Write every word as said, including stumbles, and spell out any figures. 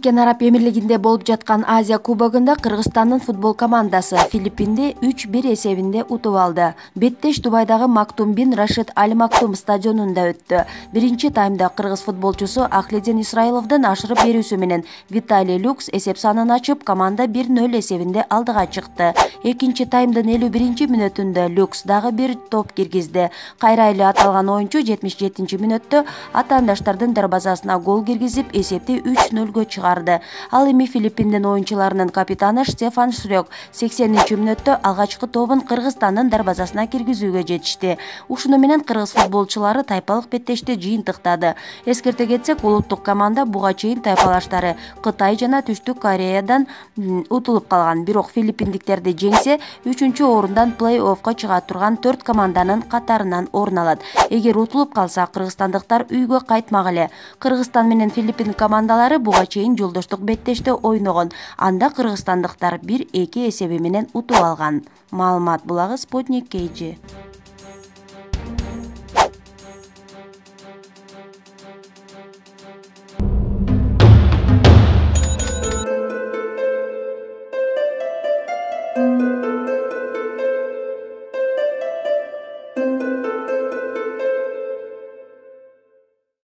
Бириккен Араб Эмирлигинде болуп жаткан Азия кубогунда Кыргызстандын футбол командасы Филиппинди үч бир эсебинде утуп алды. Беттеш Дубайдагы Мактум бин Рашид Аль Мактум стадионунда өттү. Биринчи таймда кыргыз футболчусу Ахледин Исраиловдун ашырып берүүсү менен Виталий Люкс эсеп санын ачып, команда бир ноль эсебинде алдыга чыкты. Экинчи таймдын элүү биринчи мүнөтүндө Люкс дагы бир топ киргизди. Кайра эле аталган оюнчу жетимиш жетинчи мүнөттө атаандаштардын дарбазасына гол киргизип, эсепти үч нөлгө чыгарды. Ал эми Филиппиндин оюнчуларынын капитаны Стефан Шрёк сексенинчи мүнөттө алгачкы тобун Кыргызстандын дарбазасына киргизүүгө жетишти. Ушуну менен кыргыз футболчулары тайпалык беттешти жыйынтыктады. Эскерте кетсек, улуттук команда буга чейин тайпалаштары Кытай жана Түштүк Кореядан утулуп калган. Бирок филиппиндиктерди жеңсе, үчүнчү орундан плей-оффко чыга турган төрт команданын катарынан орун алат. Эгер утулуп калса, кыргызстандыктар үйгө кайтмак эле. Кыргызстан менен Филиппин командалары буга чейин жолдоштук беттеште ойногон. Анда кыргызстандыктар бир эки эсеби менен утуп алган. Маалымат булагы Спутник Кейджи. Thank you.